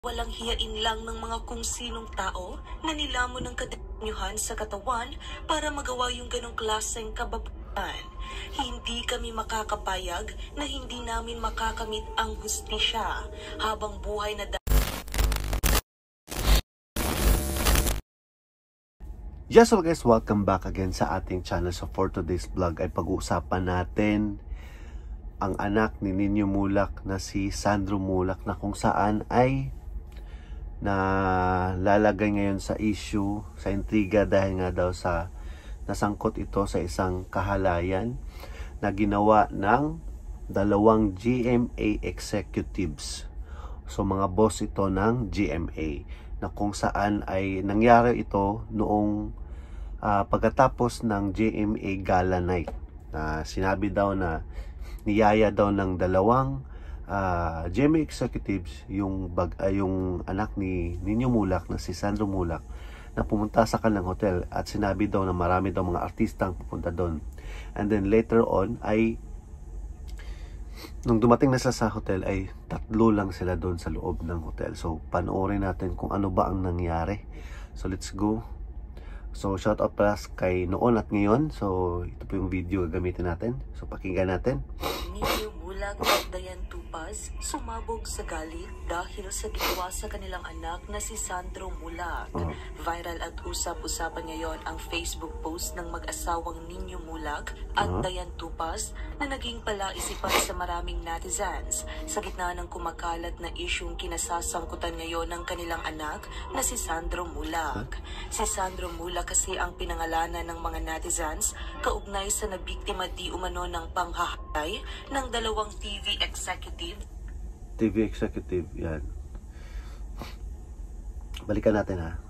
Walang hiyain lang ng mga kung sinong tao na nilamon ng kadanyuhan sa katawan para magawa yung ganong klaseng kababalaghan. Hindi kami makakapayag na hindi namin makakamit ang hustisya habang buhay na Yes, so guys, welcome back again sa ating channel. So for today's vlog ay pag-uusapan natin ang anak ni Nino Mulak na si Sandro Mulak, na kung saan ay lalagay ngayon sa issue, sa intriga, dahil nga daw sa nasangkot ito sa isang kahalayan na ginawa ng dalawang GMA executives. So mga boss ito ng GMA, na kung saan ay nangyari ito noong pagkatapos ng GMA Gala Night. Sinabi daw na niyaya daw ng dalawang GMA executives yung anak ni Nino Mulak na si Sandro Mulak na pumunta sa kanilang hotel, at sinabi daw na marami daw mga artistang pupunta doon. And then later on ay nung dumating na sa hotel ay tatlo lang sila doon sa loob ng hotel. So panoorin natin kung ano ba ang nangyari. So let's go. So shout out para kay noon at ngayon. So ito po yung video gagamitin natin. So pakinggan natin. Nino Mulak at Dayan Tupaz sumabog sa galit dahil sa ginawa sa kanilang anak na si Sandro Mulak. Viral at usap-usapan ngayon ang Facebook post ng mag-asawang Nino Mulak at Dayan Tupaz na naging palaisipan sa maraming netizens sa gitna ng kumakalat na isyung kinasasangkutan ngayon ng kanilang anak na si Sandro Mulak. Si Sandro Mulak kasi ang pinangalanan ng mga netizens kaugnay sa nabiktima di umano ng panghahatay ng dalawang TV executive, yan. Balikan natin ha.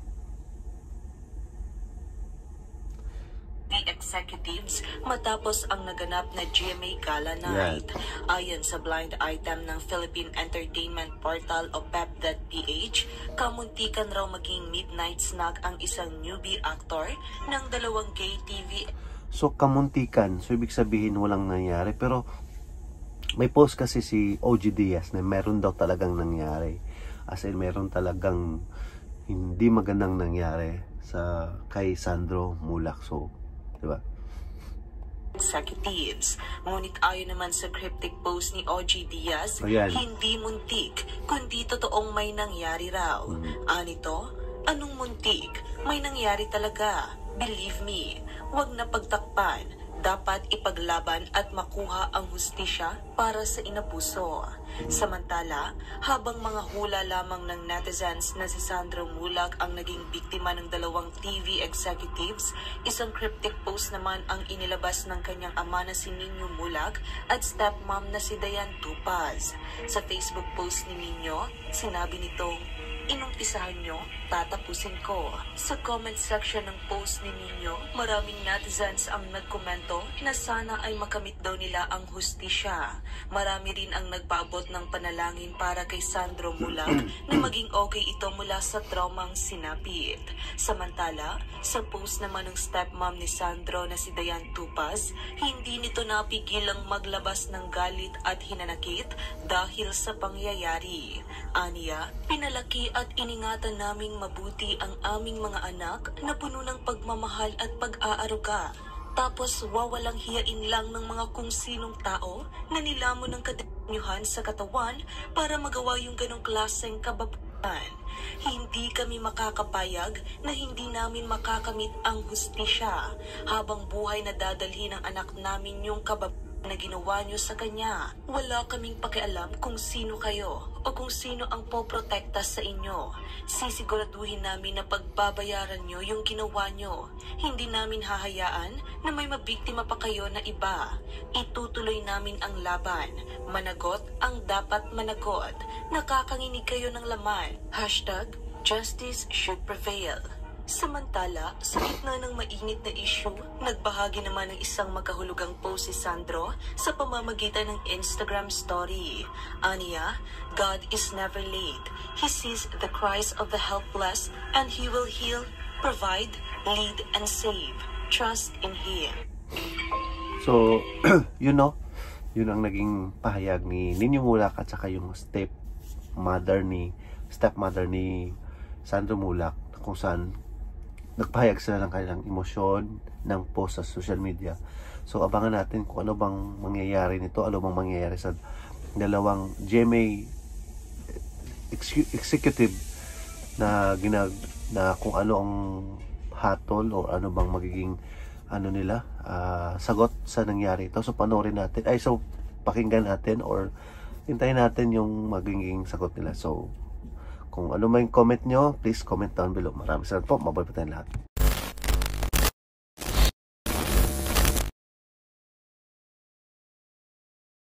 Executives matapos ang naganap na GMA Gala Night. Ayon sa blind item ng Philippine Entertainment Portal o pep.ph, kamuntikan raw maging midnight snack ang isang newbie actor ng dalawang gay TV. So kamuntikan, so ibig sabihin walang nangyari, pero may post kasi si OG Diaz na meron daw talagang nangyari. As in, meron talagang hindi magandang nangyari sa kay Sandro Mulak. So, di ba? Executives. Ngunit ayon naman sa cryptic post ni OG Diaz, hindi muntik, kundi totoong may nangyari raw. Anito, anong muntik? May nangyari talaga. Believe me, wag na pagtakpan. Dapat ipaglaban at makuha ang hustisya para sa inabuso. Samantala, habang mga hula lamang ng netizens na si Sandro Mulak ang naging biktima ng dalawang TV executives, isang cryptic post naman ang inilabas ng kanyang ama na si Nino Mulak at stepmom na si Dayan Tupaz. Sa Facebook post ni Nino, sinabi nitong, "Inumpisahan nyo, tatapusin ko." Sa comment section ng post ni Nino, maraming netizens ang nagkomento na sana ay makamit daw nila ang hustisya. Marami rin ang nagpaabot ng panalangin para kay Sandro Mulak na maging okay ito mula sa traumang sinapit. Samantala, sa post naman ng stepmom ni Sandro na si Dayan Tupaz, hindi nito napigilang maglabas ng galit at hinanakit dahil sa pangyayari. Aniya, pinalaki at iningatan naming mabuti ang aming mga anak na puno ng pagmamahal at pag-aaruga. Tapos wawalang hiyain lang ng mga kung sinong tao na nilamon ng kadanyuhan sa katawan para magawa yung ganong klaseng kababalaghan. Hindi kami makakapayag na hindi namin makakamit ang hustisya habang buhay na dadalhin ng anak namin yung kababalaghan na ginawa nyo sa kanya. Wala kaming pakialam kung sino kayo o kung sino ang poprotekta sa inyo. Sisiguraduhin namin na pagbabayaran nyo yung ginawa nyo. Hindi namin hahayaan na may mabiktima pa kayo na iba. Itutuloy namin ang laban. Managot ang dapat managot. Nakakanginig kayo ng laman. #Justice should prevail. Samantala, sa gitna ng mainit na issue, nagbahagi naman ng isang makahulugang post si Sandro sa pamamagitan ng Instagram story. Aniya, God is never late. He sees the cries of the helpless and He will heal, provide, lead, and save. Trust in Him. So, yun ang naging pahayag ni Nino Mulak at saka yung step mother ni stepmother ni Sandro Mulak, kung saan nagpahayag sila ng kanilang emosyon ng post sa social media. So abangan natin kung ano bang mangyayari nito, ano bang mangyayari sa dalawang GMA executive na kung ano ang hatol o ano bang magiging nila sagot sa nangyari ito. So panoorin natin, pakinggan natin or hintayin natin yung magiging sagot nila. So kung ano may comment nyo, please comment down below. Maraming salamat po. Mabuhay po tayong lahat.